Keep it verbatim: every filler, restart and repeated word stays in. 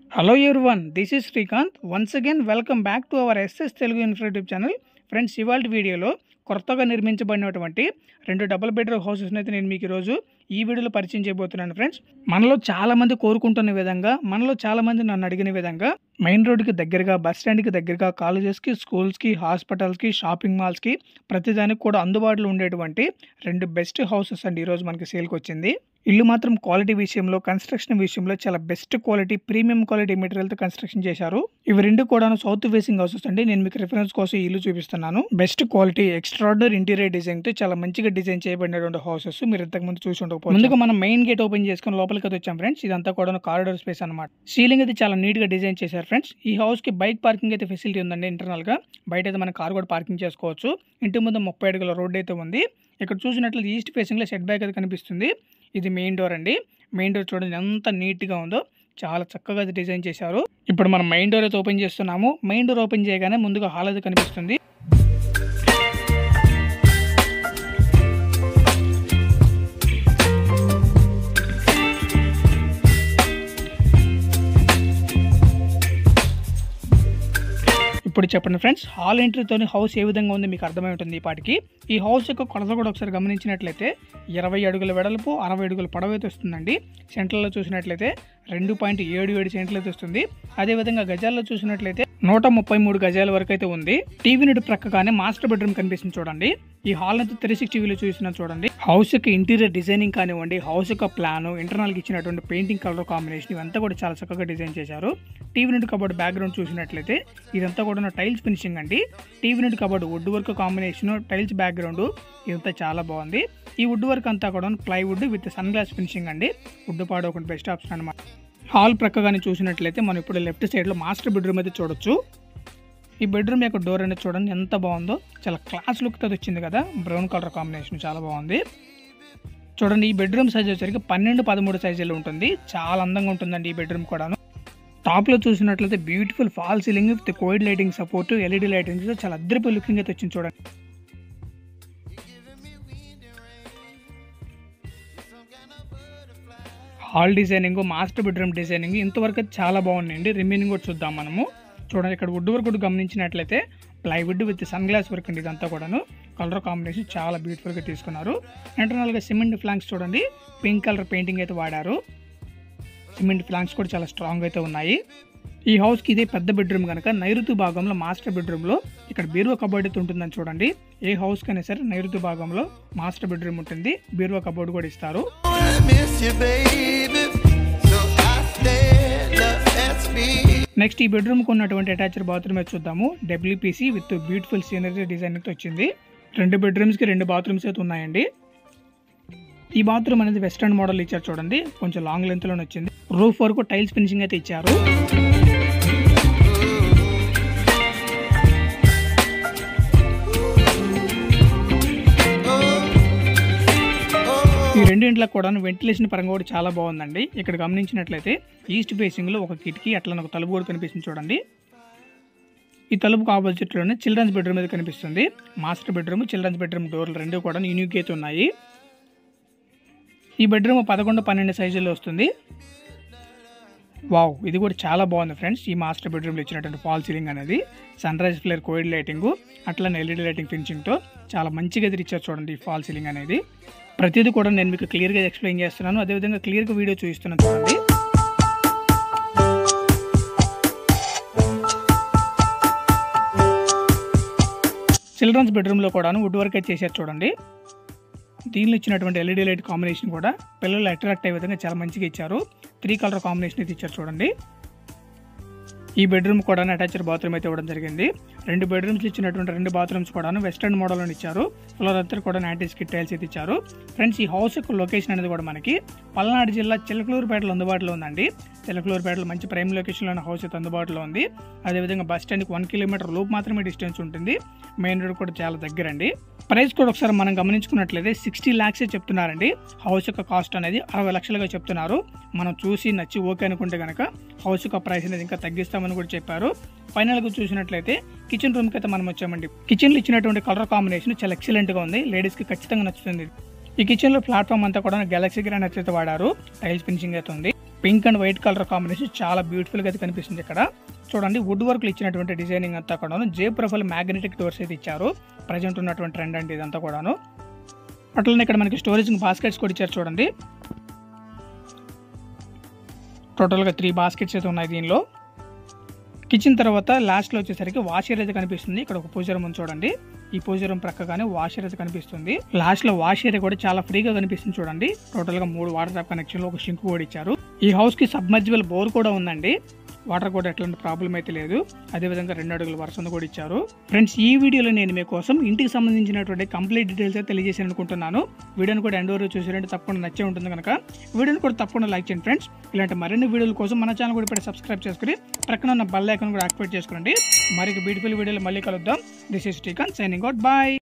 Hello everyone, this is Srikanth. Once again, welcome back to our S S Telugu Info YouTube channel. Friends, ఇవాల్టి వీడియోలో కొత్తగా నిర్మించబడినటువంటి రెండు double bedroom houses అయితే నేను మీకు ఈరోజు ఈ వీడియోలో పరిచయం చేయబోతున్నాను. ఫ్రెండ్స్, మనలో చాలా మంది కోరుకుంటున్న విధంగా, మనలో చాలా మంది నన్ను అడిగిన విధంగా మెయిన్ రోడ్డుకి దగ్గరగా, బస్ స్టాండ్కి దగ్గరగా, కాలేజెస్కి, స్కూల్స్కి, హాస్పిటల్స్కి, షాపింగ్ మాల్స్కి ప్రతిదానికి కూడా అందుబాటులో ఉండేటువంటి రెండు బెస్ట్ హౌసెస్ అండి ఈరోజు మనకి సేల్కి వచ్చింది. ఇల్లు మాత్రం క్వాలిటీ విషయంలో, కన్స్ట్రక్షన్ విషయంలో చాలా బెస్ట్ క్వాలిటీ, ప్రీమియం క్వాలిటీ మెటీరియల్తో కన్స్ట్రక్షన్ చేశారు. ఇవి రెండు కూడా సౌత్ ఫేసింగ్ హౌసెస్ అండి. నేను మీకు రిఫరెన్స్ కోసం ఈ ఇల్లు చూపిస్తున్నాను. Best quality, extraordinary interior design తో చాలా మంచిగా డిజైన్ చేయబడినటువంటి హౌసెస్ మీరు ఇంతకు ముందు చూసి ఉండకపోవచ్చు. ముందుగా మనం మెయిన్ గేట్ ఓపెన్ చేసుకుని లోపలికి అయితే వచ్చాం ఫ్రెండ్స్. ఇదంతా కూడా కారిడార్ స్పేస్ అనమాట. సీలింగ్ అయితే చాలా నీట్ గా డిజైన్ చేశారు ఫ్రెండ్స్. ఈ హౌస్ కి బైక్ పార్కింగ్ అయితే ఫెసిలిటీ ఉందండి. ఇంటర్నల్ గా బయట అయితే మన కార్ కూడా పార్కింగ్ చేసుకోవచ్చు. ఇంటి ముందు ముప్పై అడుగుల రోడ్ అయితే ఉంది. ఇక్కడ చూసినట్లయితే ఈస్ట్ ఫేసింగ్ లో షెడ్ బ్యాక్ అయితే కనిపిస్తుంది. ఇది మెయిన్ డోర్ అండి. మెయిన్ డోర్ చూడండి ఎంత నీట్ గా ఉందో, చాలా చక్కగా డిజైన్ చేశారు. ఇప్పుడు మనం మెయిన్ డోర్ అయితే ఓపెన్ చేస్తున్నాము. మెయిన్ డోర్ ఓపెన్ చేయగానే ముందుగా హాల్ అయితే కనిపిస్తుంది. ఇప్పుడు చెప్పండి ఫ్రెండ్స్, హాల్ ఎంట్రీతోని హౌస్ ఏ విధంగా ఉంది మీకు అర్థమై ఉంటుంది. ఈ పాటికి ఈ హౌస్ యొక్క కొలత కూడా ఒకసారి గమనించినట్లయితే ఇరవై అడుగుల వెడల్పు, అరవై అడుగుల పొడవు అయితే వస్తుందండి. సెంటర్లో చూసినట్లయితే రెండు పాయింట్ ఏడు ఏడు సెంట్లు అయితే వస్తుంది. అదేవిధంగా గజాల్లో చూసినట్లయితే నూట ముప్పై మూడు గజాల వరకు అయితే ఉంది. టీవీ యూనిట్ ప్రక్కగానే మాస్టర్ బెడ్రూమ్ కనిపిస్తుంది చూడండి. ఈ హాల్ అయితే త్రీ సిక్స్టీ వ్యూలో చూసిన చూడండి. హౌస్ యొక్క ఇంటీరియర్ డిజైనింగ్ కానివ్వండి, హౌస్ యొక్క ప్లాన్, ఇంటర్నల్ కి ఇచ్చినటువంటి పెయింటింగ్ కలర్ కాంబినేషన్ ఇవంతా కూడా చాలా చక్కగా డిజైన్ చేశారు. టీవీ యూనిట్ కబోర్డ్ బ్యాక్గ్రౌండ్ చూసినట్లయితే ఇదంతా కూడా టైల్స్ ఫినిషింగ్ అండి. TV unit cupboard wood work combination, tiles background ఇదంతా చాలా బాగుంది. ఈ వుడ్ వర్క్ అంతా కూడా plywood with sun glass finishing అండి. వుడ్ పాడు ఒక బెస్ట్ ఆప్షన్ అనమాట. హాల్ ప్రక్కగానే చూసినట్లయితే మనం ఇప్పుడు లెఫ్ట్ సైడ్లో మాస్టర్ బెడ్రూమ్ అయితే చూడొచ్చు. ఈ బెడ్రూమ్ యొక్క డోర్ అనేది చూడండి ఎంత బాగుందో, చాలా క్లాస్ లుక్తో వచ్చింది కదా. బ్రౌన్ కలర్ కాంబినేషన్ చాలా బాగుంది చూడండి. ఈ బెడ్రూమ్ సైజ్ వచ్చేసరికి పన్నెండు పదమూడు సైజులో ఉంటుంది. చాలా అందంగా ఉంటుందండి ఈ బెడ్రూమ్ కూడాను. టాప్లో చూసినట్లయితే beautiful fall ceiling with coved lighting support, LED lighting చాలా అద్దరిపోయి లుకింగ్ అయితే వచ్చింది చూడండి. Hall designing, master bedroom designing ఇంతవరకు అయితే చాలా బాగున్నాయండి. రిమైనింగ్ కూడా చూద్దాం మనము. చూడండి, ఇక్కడ వుడ్ వర్క్ కూడా గమనించినట్లయితే plywood with sun glass work అండి. ఇదంతా కూడాను కలర్ కాంబినేషన్ చాలా బ్యూటిఫుల్గా తీసుకున్నారు. ఇంటర్నల్గా సిమెంట్ ఫ్లాంక్స్ చూడండి, పింక్ కలర్ పెయింటింగ్ అయితే వాడారు. సిమెంట్ ఫ్లాంక్స్ కూడా చాలా స్ట్రాంగ్ అయితే ఉన్నాయి. ఈ హౌస్కి ఇదే పెద్ద బెడ్రూమ్ కనుక నైరుతి భాగంలో మాస్టర్ బెడ్రూమ్లో ఇక్కడ బీరువా కబోర్డ్ అయితే ఉంటుందని చూడండి. ఏ హౌస్ కైనా సరే నైరుతి భాగంలో మాస్టర్ బెడ్రూమ్ ఉంటుంది, బీరువా కబోర్డ్ కూడా ఇస్తారు. నెక్స్ట్ ఈ బెడ్రూమ్ కు ఉన్నటువంటి అటాచ్డ్ బాత్రూమ్ అయితే చూద్దాము. WPC with beautiful scenery design అయితే వచ్చింది. రెండు బెడ్రూమ్స్ కి రెండు బాత్రూమ్స్ అయితే ఉన్నాయండి. ఈ బాత్రూమ్ అనేది వెస్టర్న్ మోడల్ ఇచ్చారు చూడండి, కొంచెం లాంగ్ లెంత్ లోనే వచ్చింది. రూఫ్ వరకు టైల్స్ ఫినిషింగ్ అయితే ఇచ్చారు. ఈ రెండింట్లో కూడా వెంటిలేషన్ పరంగా కూడా చాలా బాగుందండి. ఇక్కడ గమనించినట్లయితే ఈస్ట్ ఫేసింగ్ లో ఒక కిటికీ, అట్లా ఒక తలుపు కూడా కనిపిస్తుంది చూడండి. ఈ తలుపుకు ఆపోజిట్ లోనే చిల్డ్రన్స్ బెడ్రూమ్ అయితే కనిపిస్తుంది. మాస్టర్ బెడ్రూమ్, చిల్డ్రన్స్ బెడ్రూమ్ డోర్లు రెండు కూడా యూనిక్ అయితే ఉన్నాయి. ఈ బెడ్రూమ్ పదకొండు పన్నెండు సైజుల్లో వస్తుంది. వావ్, ఇది కూడా చాలా బాగుంది ఫ్రెండ్స్. ఈ మాస్టర్ బెడ్రూమ్లో ఇచ్చినటువంటి ఫాల్ సీలింగ్ అనేది sun rise flare coved lighting, అట్లనే ఎల్ఈడి లైటింగ్ ఫినిషింగ్తో చాలా మంచిగా ఎదిరిచ్చారు చూడండి. ఈ ఫాల్ సీలింగ్ అనేది ప్రతిదీ కూడా నేను మీకు క్లియర్గా ఎక్స్ప్లెయిన్ చేస్తున్నాను. అదేవిధంగా క్లియర్గా వీడియో చూపిస్తున్నాను చూడండి. చిల్డ్రన్స్ బెడ్రూమ్లో కూడా వుడ్ వర్క్ అయితే చేశారు చూడండి. దీనిలో ఇచ్చినటువంటి ఎల్ఈడి లైట్ కాంబినేషన్ కూడా పిల్లలు అట్రాక్ట్ అయ్యే విధంగా చాలా మంచిగా ఇచ్చారు. త్రీ కలర్ కాంబినేషన్ అయితే ఇచ్చారు చూడండి. ఈ బెడ్రూమ్ కూడా అటాచ్డ్ బాత్రూమ్ అయితే ఇవ్వడం జరిగింది. రెండు బెడ్రూమ్స్ ఇచ్చినటువంటి రెండు బాత్రూమ్స్ కూడా వెస్టర్న్ మోడల్లో ఇచ్చారు. ఫ్లోర్ అంతా కూడా యాంటీ స్కిడ్ టైల్స్ అయితే ఇచ్చారు. ఫ్రెండ్స్, ఈ హౌస్ యొక్క లొకేషన్ అనేది కూడా మనకి పల్నాడు జిల్లా చిలకలూరిపేటలో అందుబాటులో ఉందండి. చిలకలూరిపేటలో మంచి ప్రైమ్ లొకేషన్లో హౌస్ అయితే అందుబాటులో ఉంది. అదేవిధంగా బస్ స్టాండ్కి వన్ కిలోమీటర్ లోపు మాత్రమే డిస్టెన్స్ ఉంటుంది. మెయిన్ రోడ్ కూడా చాలా దగ్గర అండి. ప్రైస్ కూడా ఒకసారి మనం గమనించుకున్నట్లయితే సిక్స్టీ ల్యాక్సే చెప్తున్నారండి. హౌస్ యొక్క కాస్ట్ అనేది అరవై లక్షలుగా చెప్తున్నారు. మనం చూసి నచ్చి ఓకే అనుకుంటే కనుక హౌస్ యొక్క ప్రైస్ అనేది ఇంకా తగ్గిస్తామని కూడా చెప్పారు. ఫైనల్ గా చూసినట్లయితే కిచెన్ రూమ్ కి అయితే మనం వచ్చామండి. కిచెన్ లో ఇచ్చినటువంటి కలర్ కాంబినేషన్ చాలా ఎక్సలెంట్ గా ఉంది. లేడీస్ కి ఖచ్చితంగా నచ్చుతుంది. ఈ కిచెన్ లో ప్లాట్ఫామ్ అంతా కూడా గెలాక్సీ గ్రానైట్స్ అయితే వాడారు. టైల్స్ ఫినిషింగ్ అయితే ఉంది. Pink and white colour combination చాలా బ్యూటిఫుల్గా అయితే కనిపిస్తుంది. ఇక్కడ చూడండి వుడ్ వర్క్లు ఇచ్చినటువంటి డిజైనింగ్ అంతా కూడాను జే ప్రొఫైల్ మ్యాగ్నెటిక్ డోర్స్ అయితే ఇచ్చారు. ప్రజెంట్ ఉన్నటువంటి ట్రెండ్ అంటే ఇదంతా కూడాను. అట్లనే ఇక్కడ మనకి స్టోరేజ్ బాస్కెట్స్ కూడా ఇచ్చారు చూడండి. టోటల్గా త్రీ బాస్కెట్స్ అయితే ఉన్నాయి దీనిలో. కిచెన్ తర్వాత లాస్ట్లో వచ్చేసరికి వాషర్ అయితే కనిపిస్తుంది. ఇక్కడ ఒక పూజ రూమ్ చూడండి. ఈ పూజ రూమ్ ప్రక్కగానే వాషర్ అయితే కనిపిస్తుంది. లాస్ట్లో వాషర్ కూడా చాలా ఫ్రీగా కనిపిస్తుంది చూడండి. టోటల్గా మూడు వాటర్ ట్యాప్ కనెక్షన్లో ఒక షింక్ కూడా ఇచ్చారు. ఈ హౌస్కి సబ్మర్జిబుల్ బోర్ కూడా ఉందండి. వాటర్ కూడా ఎట్లాంటి ప్రాబ్లం అయితే లేదు. అదేవిధంగా రెండు అడుగుల వరుసను కూడా ఇచ్చారు. ఫ్రెండ్స్, ఈ వీడియోలో నేను మీకోసం ఇంటికి సంబంధించినటువంటి కంప్లీట్ డీటెయిల్స్ అయితే తెలియజేసి అనుకుంటున్నాను. వీడియోని కూడా ఎండ్ వరకు చూసారంటే తప్పకుండా నచ్చే ఉంటుంది కనుక వీడియోని కూడా తప్పకుండా లైక్ చేయండి ఫ్రెండ్స్. ఇలాంటి మరిన్ని వీడియోల కోసం మన ఛానల్ కూడా ఇప్పుడు సబ్స్క్రైబ్ చేసుకుని ప్రక్కన ఉన్న బెల్ ఐకాన్ కూడా యాక్టివేట్ చేసుకోండి. మరొక బ్యూటిఫుల్ వీడియోలో మళ్ళీ కలుద్దాం. This is Srikanth signing out. Bye.